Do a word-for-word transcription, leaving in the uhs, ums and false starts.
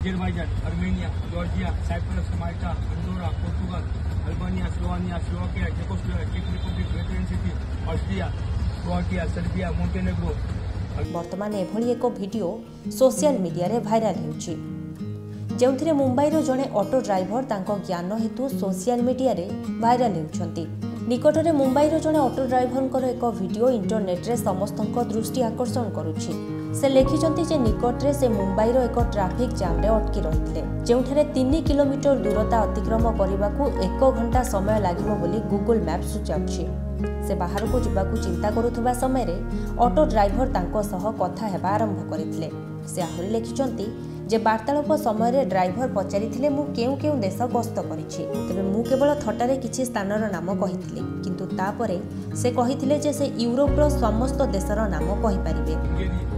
Azerbaijan, Armenia, Georgia, Cyprus, Malta, Andorra, Portugal, Albania, Slovenia, Slovakia, Czechoslovakia, Czech Republic, Vatican City, Austria, Croatia, Serbia, Montenegro. वर्तमान एभली एक video social media रे viral होउछि जेउथिरे मुंबई रो जणे ऑटो ड्राइवर तांको ज्ञान हेतु सोशल मीडिया रे भाइराल होउछंती। निकटरे मुंबई रो जणे ऑटो ड्राइवर एक वीडियो इंटरनेट रे समस्तक दृष्टि आकर्षण करुछि। से लिखिछंती जे निकटरे से मुंबई रो एक ट्रैफिक जाम रे अटकी रहिथिले जेउठारे तीन किलोमीटर दूरता अतिक्रम करबाकू एक घंटा समय लागिबो बोली गूगल मैप सूचाउछि। से बाहर को जीवाकू चिंता करुथबा समय रे ऑटो ड्राइवर तांको सह कथा हेबा आरंभ करिथिले। से आहुरी लिखिछंती जे वार्तालाप समय रे ड्राइवर पचारिथिले मु केउ केउ देश गस्त करिछि तबे मु केवल थटारे किछि स्थानर नाम कहिथिले किंतु तापरे से कहिथिले जे से यूरोप रो समस्त देशर नाम कहि परिबे।